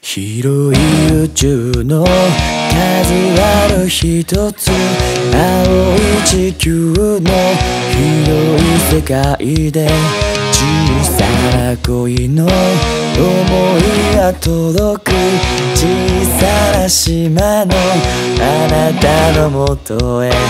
広い宇宙の数ある一つ、青い地球の広い世界で小さな恋の想いが届く、小さな島のあなたのもとへ、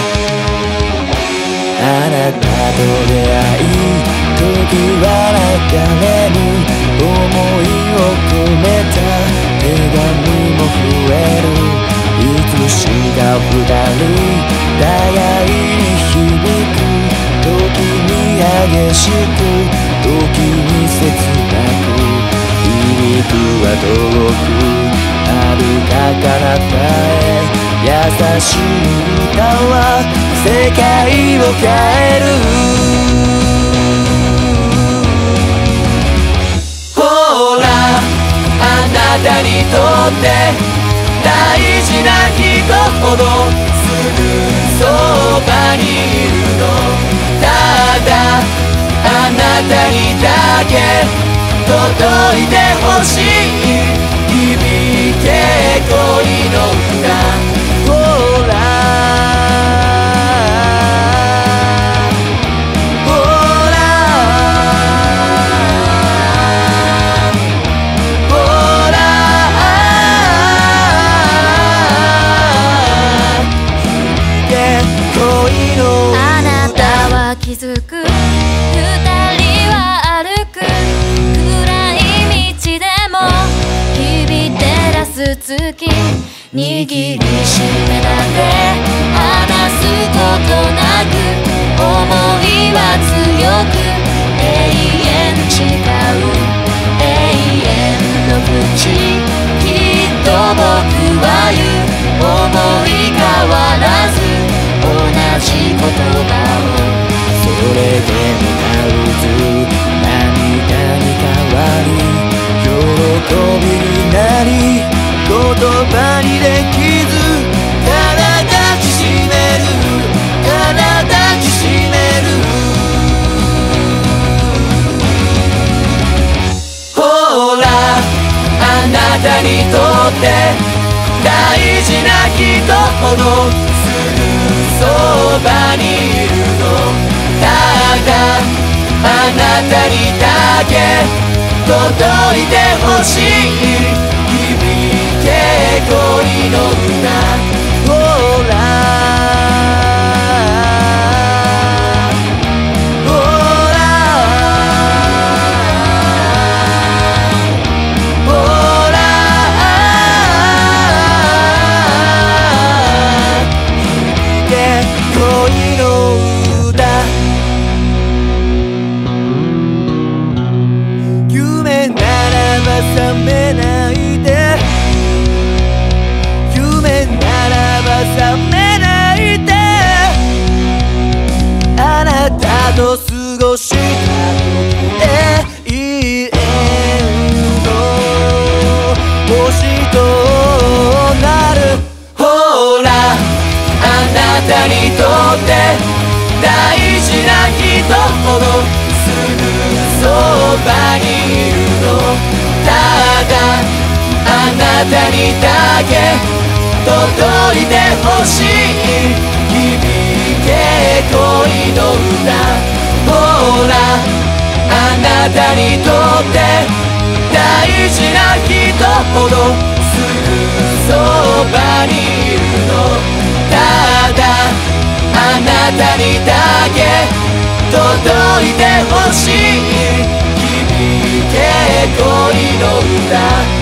あなたと出会い時は流れる、想いを込めた手紙も増える、いつしか二人互いに響く、時に激しく時に切なく、響くは遠く遥か彼方へ、優しい歌は世界を変える。ほらあなたにとって大事な人ほどすぐそばにいるの、ただあなたにだけ届いてほしい、響け恋の歌。ほらほらほら響け恋の歌。 あなたは気づく、二人は歩く、暗い道でも響いてらす月、握りしめなんて話すことなく、想いは強く永遠誓う、永遠の口、きっと僕は言う、思い変わらず同じ言葉を、 それでも変わず何かに変わり、喜びになり言葉にできず、ただ抱きしめる、ただ抱きしめる。ほらあなたにとって大事な人ほどすぐそばにいるの、ただあなたにだけ届いてほしい、響け恋の歌。ほらほらほら響け恋の歌。夢ならば覚めないで、夢ならば覚めないで、あなたと過ごした永遠の星となる。ほらあなたにとって大事な人ほどすぐそばにいるの、ただあなたにだけ届いてほしい、響け恋の歌。ほらあなたにとって大事な人ほどすぐそばにいるの、ただあなたにだけ届いてほしい、響け恋の歌。